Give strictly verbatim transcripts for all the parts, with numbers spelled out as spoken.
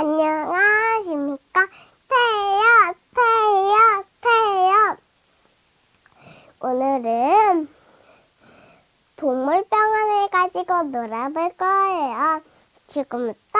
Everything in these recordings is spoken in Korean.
안녕하십니까? 태야, 태야, 태야. 오늘은 동물병원을 가지고 놀아볼 거예요. 지금부터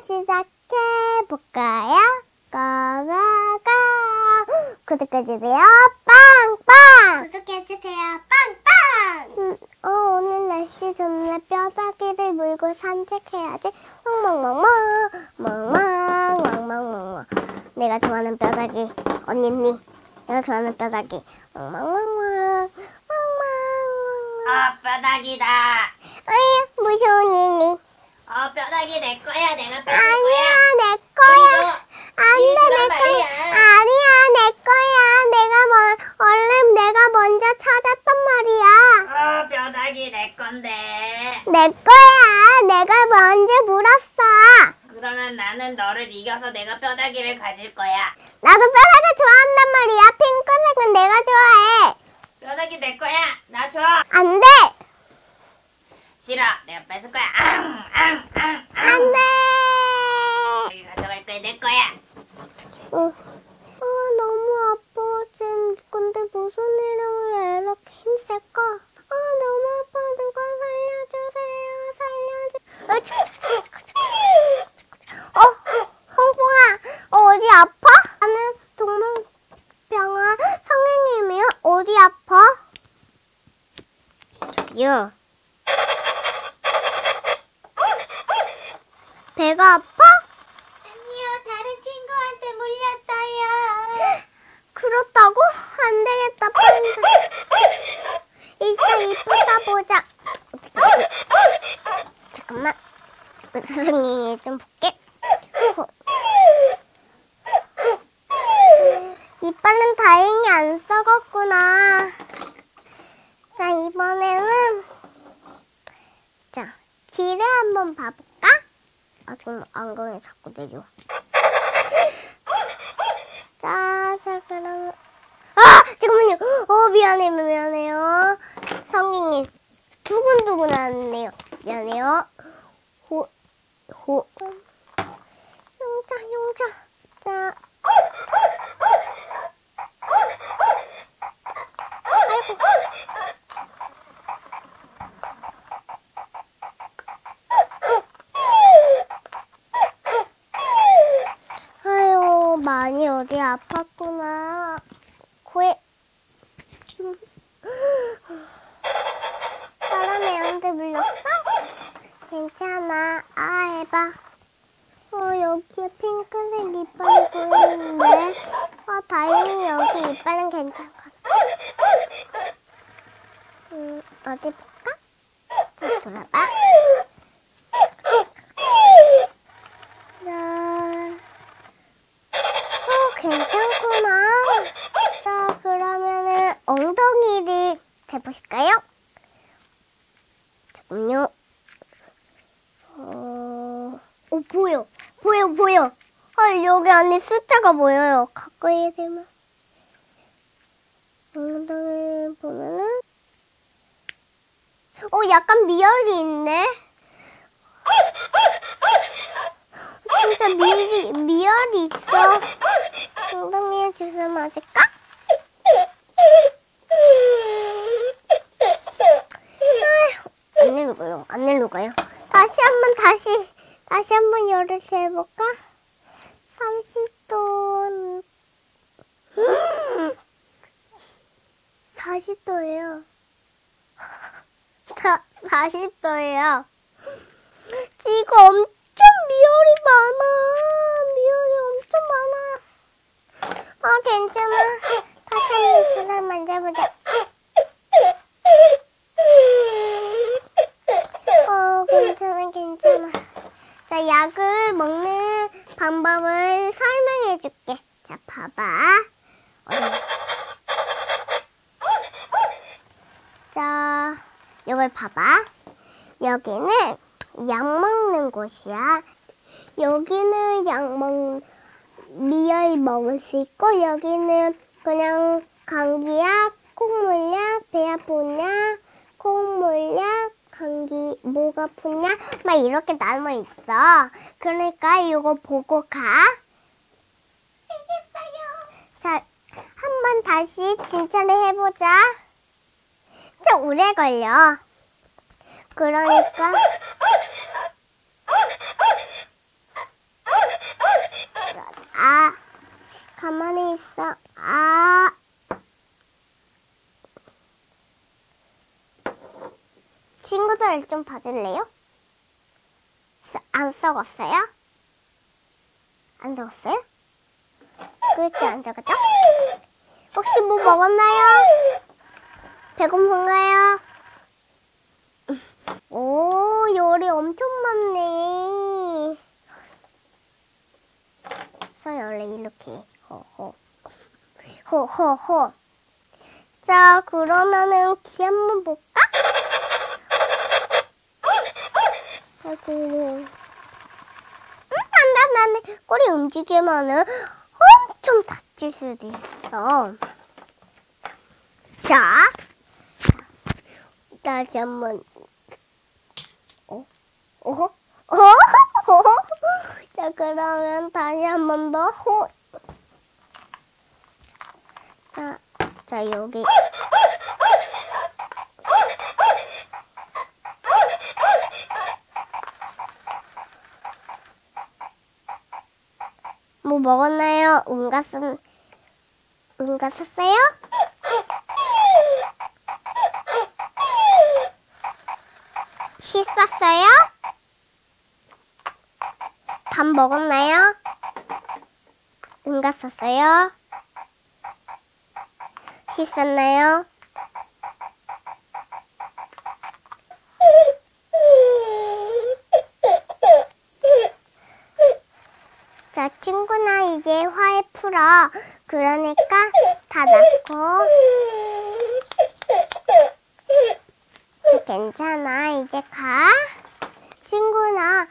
시작해볼까요? 고고고! 구독해주세요. 빵빵! 구독해주세요. 빵빵! 음, 어, 오늘 날씨 좋네. 뼈다귀를 물고 산책해야지. 멍멍멍멍 멍멍 멍멍멍멍. 내가 좋아하는 뼈다귀 언니니. 내가 좋아하는 뼈다귀 멍멍멍멍 멍멍. 아, 뼈다귀다. 아유, 무서운 이니. 어, 뼈다귀 내 거야. 내가 뺏을 아니야, 거야. 내 거야. 안 이리 돼, 주란 내 거야. 말이야. 아니야, 내 거야. 내가 뭐, 얼른 내가 먼저 찾았단 말이야. 어, 뼈다귀 내 건데. 내 거야. 내가 먼저 물었어. 그러면 나는 너를 이겨서 내가 뼈다귀를 가질 거야. 나도 뼈다귀 좋아한단 말이야. 핑크색은 내가 좋아해. 뼈다귀 내 거야. 나 줘. 안 돼. 싫어. 내가 뺏을 거야. 앙, 앙, 앙, 앙. 안 돼. 여기 가져갈 거야. 내 거야. 어, 어, 너무 아파. 지금 근데 무슨 일로 왜 이렇게 힘셀까? 아, 너무 아파. 누가 살려주세요. 살려주. 어, 저, 저, 저, 저, 저, 저. 어, 성봉아. 어, 어디 아파? 나는 동물병원 선생님이요. 어디 아파? 저기요. 배가 아파? 아니요. 다른 친구한테 물렸어요. 그렇다고? 안 되겠다, 빨리. 일단 이쁘다 보자. 어떡하지? 잠깐만. 선생님이 좀 볼게. 어. 이빨은 다행히 안 썩었구나. 자, 이번에는 자, 귀를 한번 봐볼까? 아, 지금 안경이 자꾸 내려. 자, 자, 그럼. 아! 잠깐만요. 어, 미안해요, 미안해요. 성희님, 두근두근 하네요. 미안해요. 호, 호. 용자, 용자. 자. 아이고. 아유, 많이 어디 아팠구나. 코에. 다른 애한테 물렸어? 괜찮아. 아, 해봐. 어, 여기에 핑크색 이빨이 보이는데. 아, 다행히 여기 이빨은 괜찮거든. 음, 어디 볼까? 자, 돌아봐. 자. 어, 괜찮구나. 자, 그러면은 엉덩이를 대보실까요? 잠깐만요. 어, 어, 보여. 보여, 보여. 아, 여기 안에 숫자가 보여요. 가까이 대면. 엉덩이 보면은. 어, 약간 미열이 있네. 진짜 미리, 미열이 있어. 엉덩이에 주스 맞을까? 아휴, 안 내려가요. 안 내려가요. 다시 한번 다시 다시 한번 열을 재볼까? 삼십 도 사십 도예요. 다, 사십 도예요. 지금 엄청 미열이 많아. 미열이 엄청 많아. 아, 괜찮아. 다시 한번 주사를 만져보자. 어, 괜찮아, 괜찮아. 자, 약을 먹는 방법을 설명해 줄게. 자, 봐봐. 어디? 자, 이걸 봐봐. 여기는 약 먹는 곳이야. 여기는 약 먹, 미열 먹을 수 있고, 여기는 그냥 감기약, 콧물약, 배 아픈 약, 콧물약, 감기, 목 아프냐? 막 이렇게 나눠 있어. 그러니까 이거 보고 가. 알겠어요. 자, 한번 다시 진찰을 해보자. 좀 오래 걸려. 그러니까 자, 아, 가만히 있어. 아. 친구들 좀 봐줄래요? 써- 안 썩었어요? 안 썩었어요? 그렇지, 안 썩었죠? 혹시 뭐 먹었나요? 배고픈가요? 오, 열이 엄청 많네. 그래서 원래 이렇게 호호 호호호. 자, 그러면은 귀 한번 볼까? 아이고, 응, 안돼 안돼 안돼. 꼬리 움직이면은 엄청 다칠 수도 있어. 자, 다시 한번. 어? 어? 어? 어? 자, 그러면 다시 한 번 더. 호. 자, 자, 여기. 뭐 먹었나요? 응가 쓴, 응가 샀어요? 씻었어요? 밥 먹었나요? 응가 썼어요? 씻었나요? 자, 친구나 이제 화해 풀어. 그러니까 다 낫고. 괜찮아, 이제 가. 친구나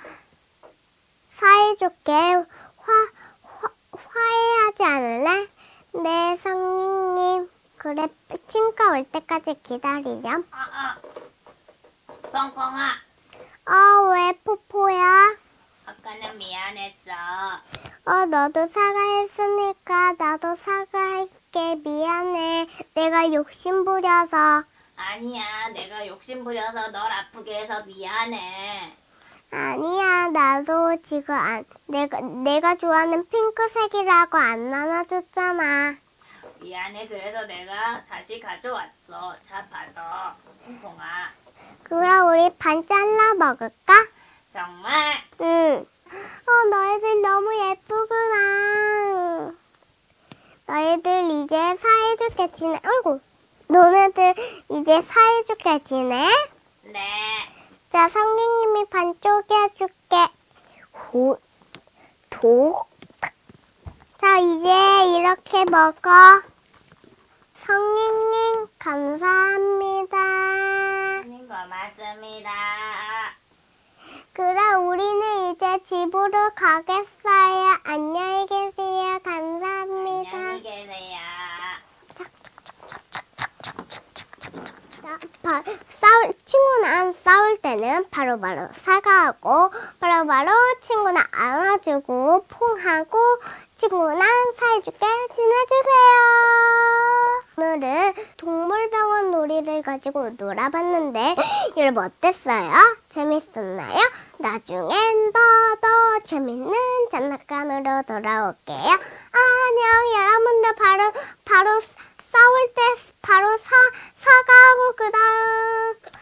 사이좋게 화, 화, 화해하지 않을래? 네, 성님님. 그래, 친구가 올 때까지 기다리렴. 아, 아. 뻥뻥아. 어, 왜 포포야? 아까는 미안했어. 어, 너도 사과했으니까 나도 사과할게. 미안해. 내가 욕심 부려서. 아니야, 내가 욕심 부려서 널 아프게 해서 미안해. 아니야, 나도 지금 안, 내가, 내가 좋아하는 핑크색이라고 안 나눠줬잖아. 미안해, 그래서 내가 다시 가져왔어. 자, 받아. 퐁퐁아. 그럼 우리 반 잘라 먹을까? 정말? 응. 어, 너희들 너무 예쁘구나. 너희들 이제 사이좋게 지내. 아이고. 너네들 이제 사이좋게 지내. 네. 자, 성경님이 반 쪼개줄게. 호, 독. 자, 이제 이렇게 먹어. 성경님, 감사합니다. 님 고맙습니다. 그럼 우리는 이제 집으로 가겠어요. 안녕히 계세요. 감사합니다. 안녕히 계세요. 자, 바, 싸울, 친구랑 싸울 때는 바로바로 사과하고 바로바로 친구랑 안아주고 퐁하고 친구랑 사이좋게 지내주세요. 오늘은 동물병원 놀이를 가지고 놀아봤는데 여러분 어땠어요? 재밌었나요? 나중엔 더 더 재밌는 장난감으로 돌아올게요. 안녕. 여러분들 바로 바로 싸울 때 바로 사, 사과하고 그 다음